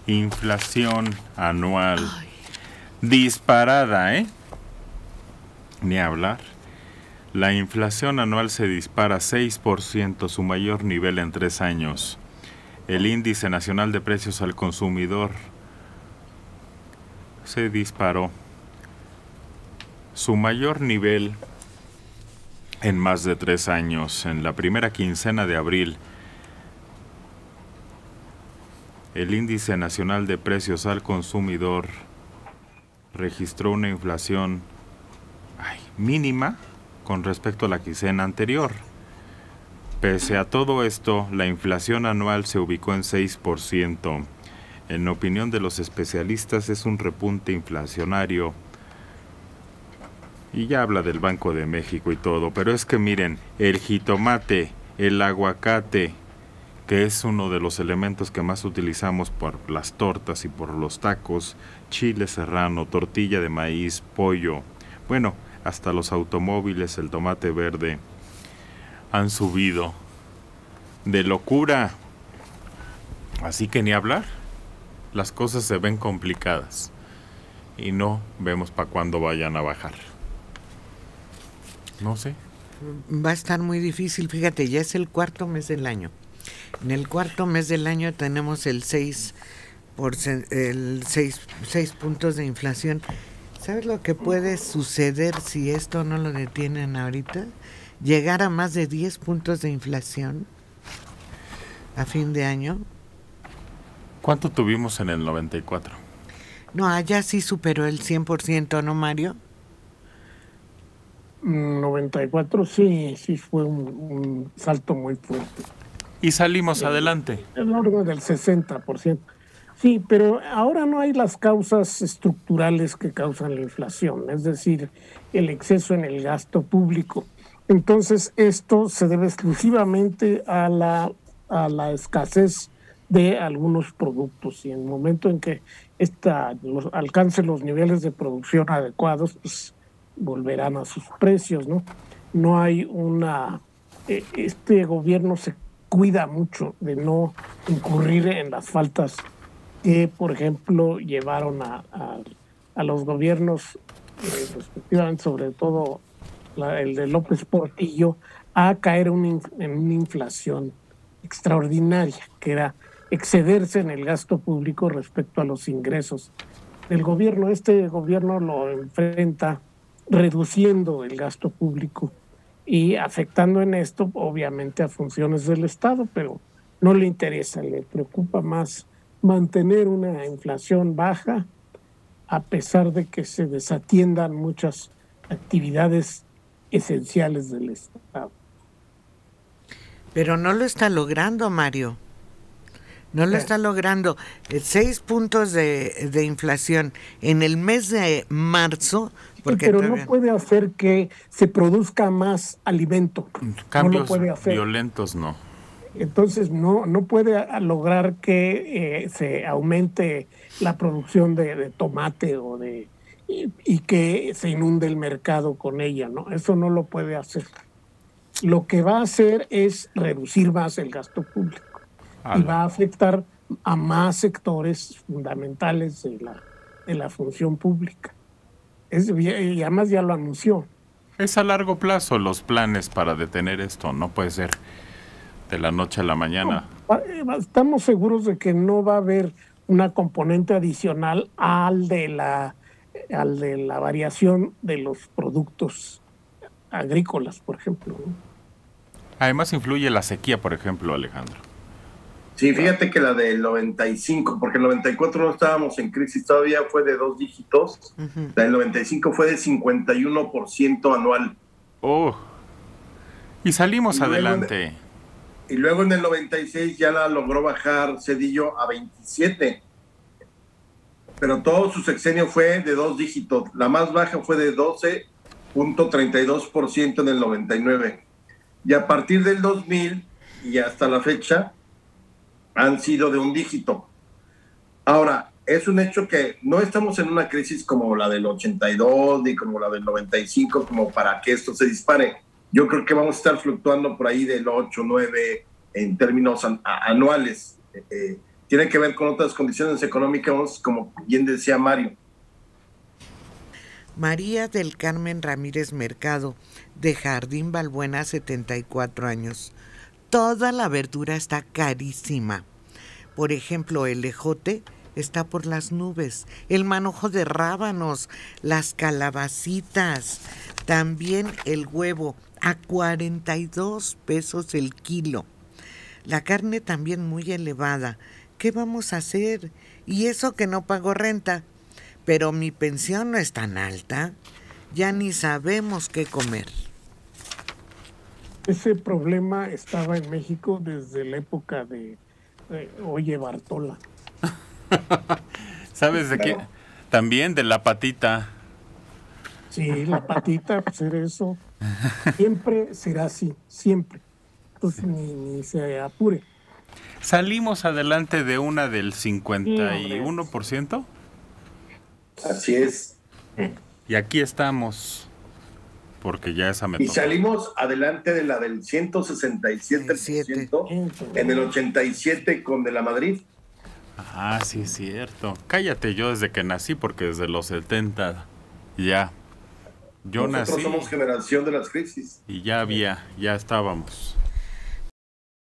Inflación anual. Ay. Disparada, ¿eh? Ni hablar. La inflación anual se dispara 6%, su mayor nivel en 3 años. El índice nacional de precios al consumidor se disparó. Su mayor nivel en más de 3 años. En la primera quincena de abril, el índice nacional de precios al consumidor registró una inflación mínima con respecto a la quincena anterior. Pese a todo esto, la inflación anual se ubicó en 6%. En opinión de los especialistas, es un repunte inflacionario. Y ya habla del Banco de México y todo, pero es que miren, el jitomate, el aguacate, que es uno de los elementos que más utilizamos por las tortas y por los tacos, chile serrano, tortilla de maíz, pollo, bueno, hasta los automóviles, el tomate verde, han subido de locura. Así que ni hablar, las cosas se ven complicadas y no vemos para cuándo vayan a bajar. No sé. Va a estar muy difícil, fíjate, ya es el cuarto mes del año. En el cuarto mes del año tenemos el 6 puntos de inflación. ¿Sabes lo que puede suceder si esto no lo detienen ahorita? Llegar a más de 10 puntos de inflación a fin de año. ¿Cuánto tuvimos en el 94? No, allá sí superó el 100%, ¿no, Mario? 94 sí fue un salto muy fuerte. Y salimos adelante. El orden del 60%. Sí, pero ahora no hay las causas estructurales que causan la inflación, es decir, el exceso en el gasto público. Entonces, esto se debe exclusivamente a la escasez de algunos productos, y en el momento en que alcance los niveles de producción adecuados, pues volverán a sus precios, ¿no? No hay este gobierno se cuida mucho de no incurrir en las faltas que, por ejemplo, llevaron a los gobiernos, respectivamente, sobre todo el de López Portillo, a caer en una inflación extraordinaria, que era excederse en el gasto público respecto a los ingresos del gobierno. Este gobierno lo enfrenta reduciendo el gasto público y afectando en esto, obviamente, a funciones del Estado, pero no le interesa, le preocupa más mantener una inflación baja a pesar de que se desatiendan muchas actividades esenciales del Estado. Pero no lo está logrando, Mario. No lo está logrando. 6 puntos de inflación en el mes de marzo. Porque pero no puede hacer que se produzca más alimento. Cambios no lo puede hacer. Violentos, no. Entonces no puede lograr que se aumente la producción de tomate y que se inunde el mercado con ella, ¿no? Eso no lo puede hacer. Lo que va a hacer es reducir más el gasto público y va a afectar a más sectores fundamentales de la función pública. Y además ya lo anunció. Es a largo plazo los planes para detener esto, no puede ser de la noche a la mañana. No, estamos seguros de que no va a haber una componente adicional al de la variación de los productos agrícolas, por ejemplo, ¿no? Además influye la sequía, por ejemplo, Alejandro. Sí, fíjate que la del 95, porque el 94 no estábamos en crisis todavía, fue de 2 dígitos. Uh-huh. La del 95 fue de 51% anual. Oh, y salimos adelante. Y luego en el 96 ya la logró bajar Zedillo a 27. Pero todo su sexenio fue de 2 dígitos. La más baja fue de 12.32% en el 99. Y a partir del 2000 y hasta la fecha han sido de 1 dígito. Ahora, es un hecho que no estamos en una crisis como la del 82 ni como la del 95 como para que esto se dispare. Yo creo que vamos a estar fluctuando por ahí del 8, 9 en términos anuales. tiene que ver con otras condiciones económicas, como bien decía Mario. María del Carmen Ramírez Mercado, de Jardín Balbuena, 74 años. Toda la verdura está carísima. Por ejemplo, el ejote está por las nubes, el manojo de rábanos, las calabacitas, también el huevo a 42 pesos el kilo. La carne también muy elevada. ¿Qué vamos a hacer? Y eso que no pago renta. Pero mi pensión no es tan alta. Ya ni sabemos qué comer. Ese problema estaba en México desde la época de Oye Bartola. ¿Sabes de qué? También de la patita. Sí, la patita, pues era eso. Siempre será así, siempre. Entonces ni se apure. Salimos adelante de una del 51%. Así es. Y aquí estamos. Porque ya esa me Y tocó. salimos adelante de la del 167% en el 87 con de la Madrid. Ah, sí es cierto. Cállate, yo desde que nací, porque desde los 70 ya. Yo Nosotros nací somos generación de las crisis. y ya estábamos.